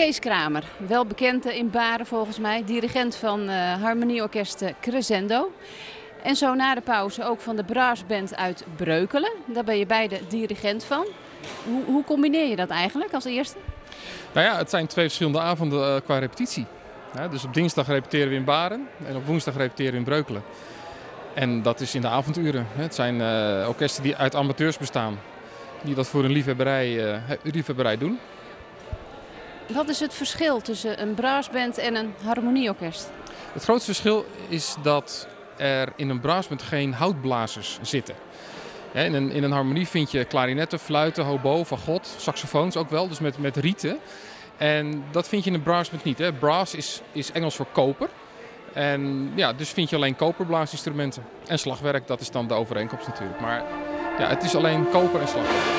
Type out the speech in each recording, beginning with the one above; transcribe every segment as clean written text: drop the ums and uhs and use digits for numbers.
Kees Kramer, wel bekend in Baren volgens mij, dirigent van harmonieorkest Crescendo. En zo na de pauze ook van de brassband uit Breukelen. Daar ben je beide dirigent van. Hoe combineer je dat eigenlijk als eerste? Nou ja, het zijn twee verschillende avonden qua repetitie. Dus op dinsdag repeteren we in Baren en op woensdag repeteren we in Breukelen. En dat is in de avonduren. Het zijn orkesten die uit amateurs bestaan, die dat voor een liefhebberij doen. Wat is het verschil tussen een brassband en een harmonieorkest? Het grootste verschil is dat er in een brassband geen houtblazers zitten. In een harmonie vind je klarinetten, fluiten, hobo, fagot, saxofoons ook wel, dus met rieten. En dat vind je in een brassband niet. Hè. Brass is Engels voor koper. En ja, dus vind je alleen koperblaasinstrumenten. En slagwerk, dat is dan de overeenkomst natuurlijk. Maar ja, het is alleen koper en slagwerk.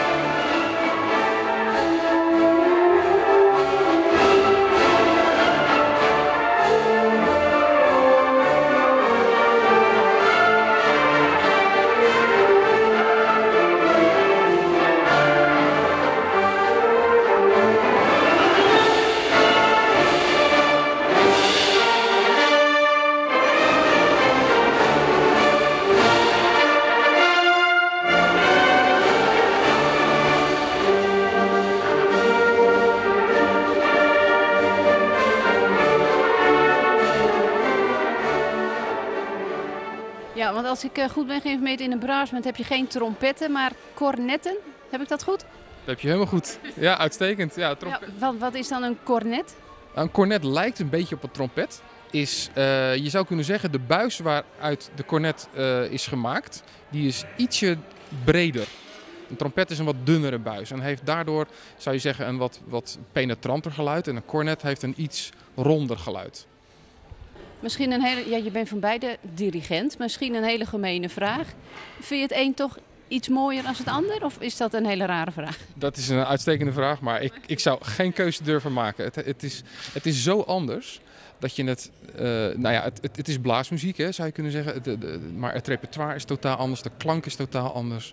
Ja, want als ik goed ben geïnformeerd, in een brassband heb je geen trompetten, maar cornetten. Heb ik dat goed? Dat heb je helemaal goed. Ja, uitstekend. Ja, Wat is dan een cornet? Een cornet lijkt een beetje op een trompet. Je zou kunnen zeggen, de buis waaruit de cornet is gemaakt, die is ietsje breder. Een trompet is een wat dunnere buis en heeft daardoor, zou je zeggen, een wat penetranter geluid. En een cornet heeft een iets ronder geluid. Misschien je bent van beide dirigent, misschien een hele gemene vraag. Vind je het een toch iets mooier dan het ander of is dat een hele rare vraag? Dat is een uitstekende vraag, maar ik zou geen keuze durven maken. Het is zo anders dat je het... het is blaasmuziek, hè, zou je kunnen zeggen. Maar het repertoire is totaal anders, de klank is totaal anders.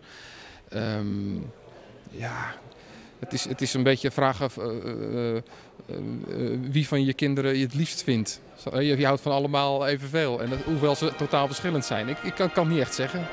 Het is een beetje een vraag of wie van je kinderen je het liefst vindt. Je houdt van allemaal evenveel, en hoewel ze totaal verschillend zijn. Ik kan het niet echt zeggen.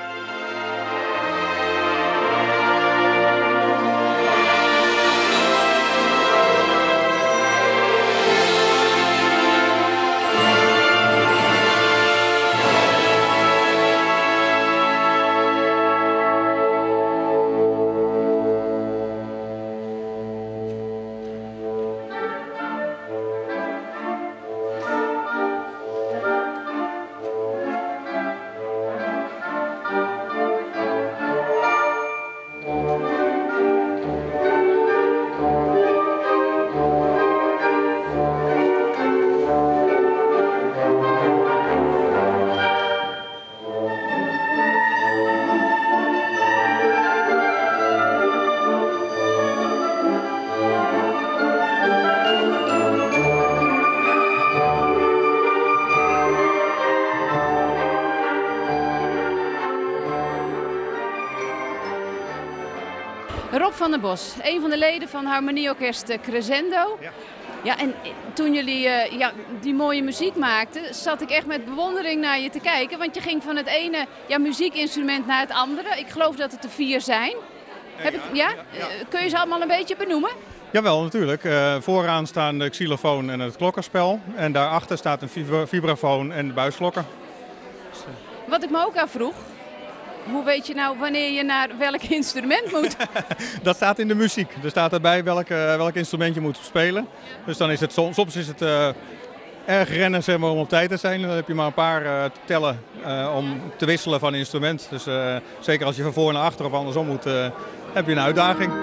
Rob van der Bos, een van de leden van harmonieorkest Crescendo. Ja. Ja, en toen jullie die mooie muziek maakten, zat ik echt met bewondering naar je te kijken. Want je ging van het ene muziekinstrument naar het andere. Ik geloof dat het er 4 zijn. Kun je ze allemaal een beetje benoemen? Jawel, natuurlijk. Vooraan staan de xylofoon en het klokkenspel. En daarachter staat een vibrafoon en de buisklokken. Wat ik me ook afvroeg, hoe weet je nou wanneer je naar welk instrument moet? Dat staat in de muziek. Er staat erbij welk instrument je moet spelen. Dus dan is het soms is het erg rennen, zeg maar, om op tijd te zijn. Dan heb je maar een paar tellen om te wisselen van instrument. Dus zeker als je van voor naar achter of andersom moet, heb je een uitdaging.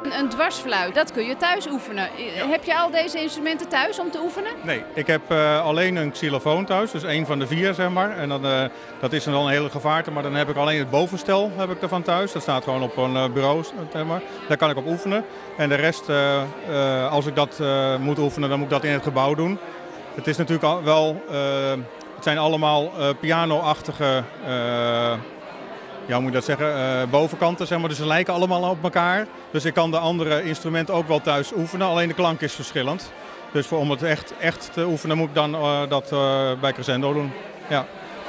Een dwarsfluit, dat kun je thuis oefenen. Heb je al deze instrumenten thuis om te oefenen? Nee, ik heb alleen een xylofoon thuis, dus één van de 4 zeg maar. En dan, dat is dan wel een hele gevaarte, maar dan heb ik alleen het bovenstel heb ik ervan thuis. Dat staat gewoon op een bureau, zeg maar. Daar kan ik op oefenen. En de rest, als ik dat moet oefenen, dan moet ik dat in het gebouw doen. Het is natuurlijk wel, het zijn allemaal piano-achtige, ja, hoe moet je dat zeggen, bovenkanten, zeg maar. Dus ze lijken allemaal op elkaar. Dus ik kan de andere instrumenten ook wel thuis oefenen, alleen de klank is verschillend. Dus om het echt te oefenen moet ik dan dat bij Crescendo doen. Ja.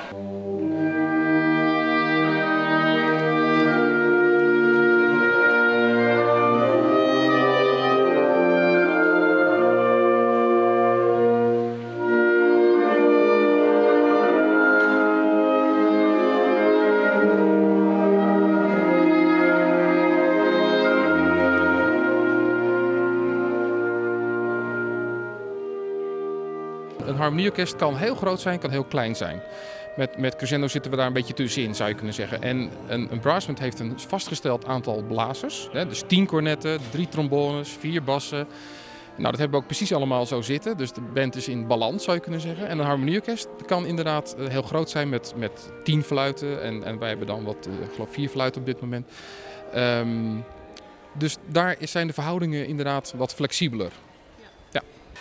Een harmonieorkest kan heel groot zijn, kan heel klein zijn. Met Crescendo zitten we daar een beetje tussenin, zou je kunnen zeggen. En een brassband heeft een vastgesteld aantal blazers. Hè, dus 10 cornetten, 3 trombones, 4 bassen. Nou, dat hebben we ook precies allemaal zo zitten. Dus de band is in balans, zou je kunnen zeggen. En een harmonieorkest kan inderdaad heel groot zijn met 10 fluiten. En wij hebben dan ik geloof 4 fluiten op dit moment. Dus daar zijn de verhoudingen inderdaad wat flexibeler. Ja.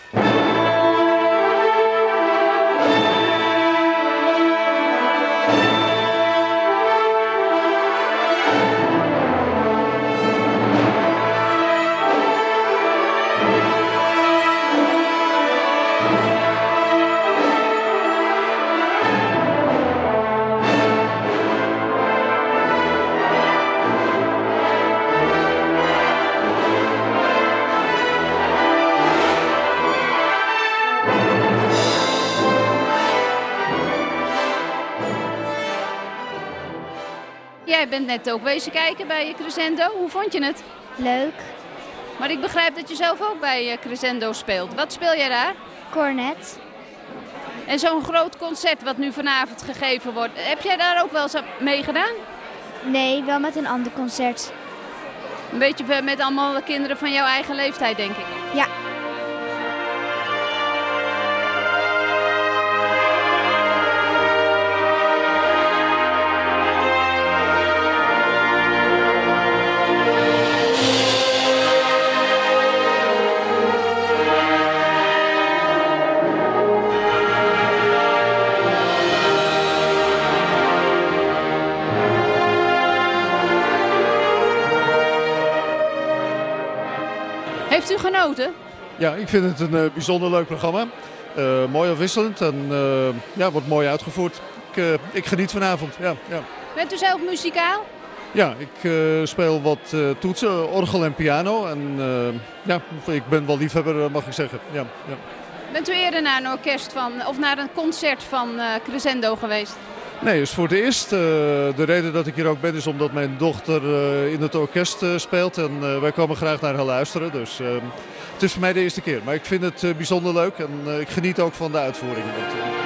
Jij bent net ook wezen kijken bij Crescendo. Hoe vond je het? Leuk. Maar ik begrijp dat je zelf ook bij Crescendo speelt. Wat speel jij daar? Cornet. En zo'n groot concert wat nu vanavond gegeven wordt, heb jij daar ook wel eens mee gedaan? Nee, wel met een ander concert. Een beetje met allemaal kinderen van jouw eigen leeftijd, denk ik. Ja. Heeft u genoten? Ja, ik vind het een bijzonder leuk programma. Mooi afwisselend en ja, wordt mooi uitgevoerd. Ik geniet vanavond. Ja, ja. Bent u zelf muzikaal? Ja, ik speel wat toetsen, orgel en piano. En ja, ik ben wel liefhebber, mag ik zeggen. Ja, ja. Bent u eerder naar een orkest of naar een concert van Crescendo geweest? Nee, het is voor het eerst. De reden dat ik hier ook ben is omdat mijn dochter in het orkest speelt. En wij komen graag naar haar luisteren. Dus het is voor mij de eerste keer. Maar ik vind het bijzonder leuk en ik geniet ook van de uitvoering.